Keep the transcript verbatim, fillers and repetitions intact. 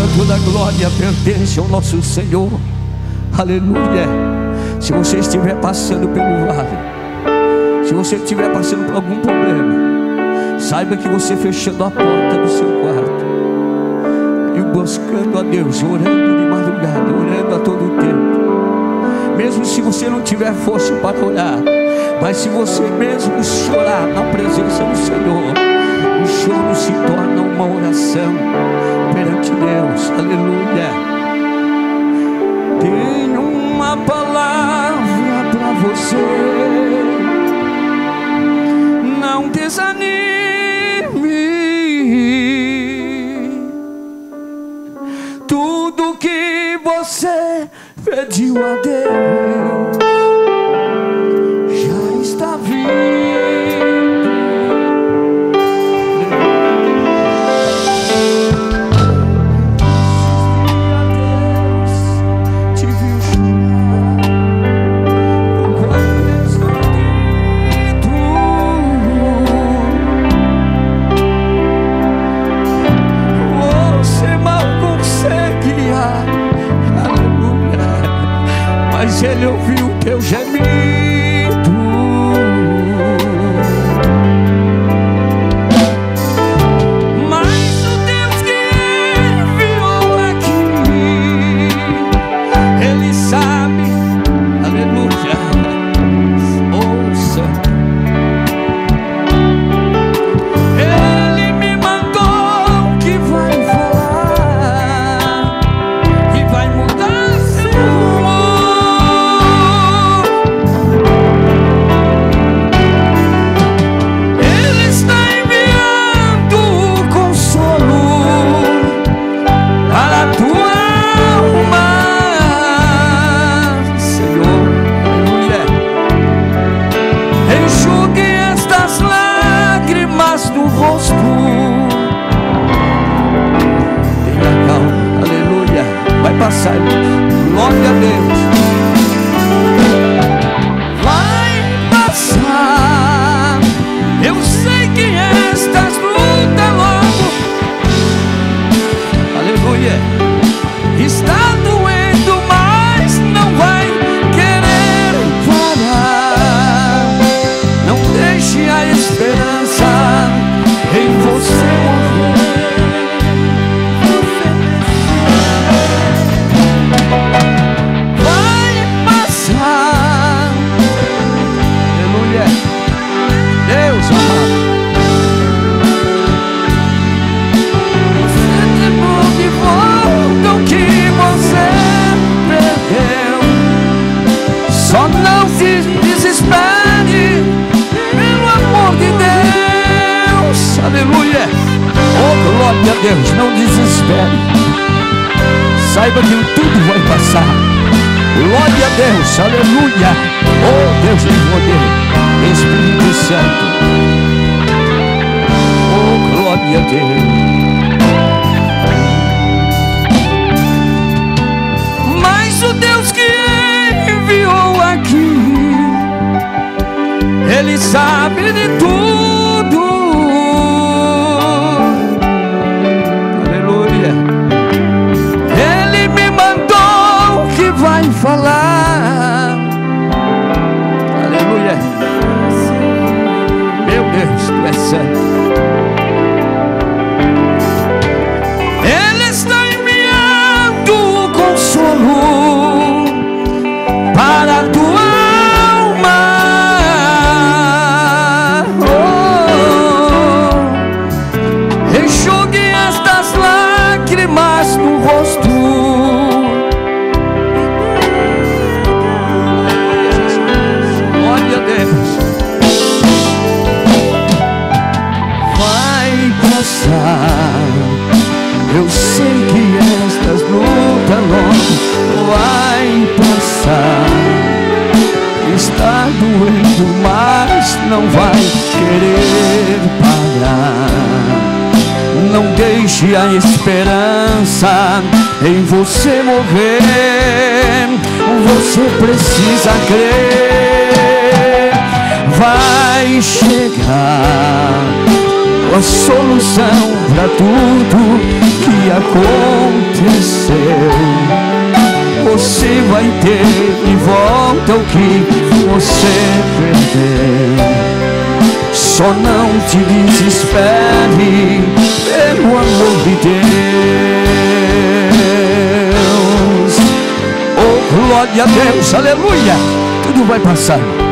toda a glória pertence ao nosso Senhor. Aleluia. Se você estiver passando pelo vale, se você estiver passando por algum problema, saiba que você fechando a porta do seu quarto e buscando a Deus, orando de madrugada, orando a todo tempo, mesmo se você não tiver força para orar, mas se você mesmo chorar na presença do Senhor, o choro se torna uma oração perante Deus. Aleluia. Tenho uma palavra para você: não desanime. Tudo que você pediu a Deus já está vindo. Ele ouviu o teu gemido. Mas o Deus que enviou aqui, Ele sabe, aleluia, ouça. Ele me mandou que vai falar, que vai mudar seu rumo. Vai passar, glória a Deus. Vai passar. Eu sei que estas lutas logo, aleluia, está doendo, mas não vai querer parar. Não deixe a esperança em você morrer. Só não se desespere, pelo amor de Deus, aleluia. Oh, glória a Deus, não desespere. Saiba que tudo vai passar. Glória a Deus, aleluia. Oh, Deus de poder, Espírito Santo. Oh, glória a Deus. Mas o Deus que enviou aqui, Ele sabe de tudo. Aleluia. Ele me mandou que vai falar. Aleluia. Meu Deus, Tu és santo. Ele está enviando o consolo para a tua alma. Oh, enxugue estas lágrimas no rosto. Glória a Deus. Vai passar. Eu sei que estas lutas logo vai passar. Está doendo, mas não vai querer parar. Não deixe a esperança em você morrer. Você precisa crer. Vai chegar a solução para tudo que acontecer. venceu. Você vai ter de volta o que você perdeu. Só não te desespere, pelo amor de Deus. Oh, glória a Deus, aleluia. Tudo vai passar.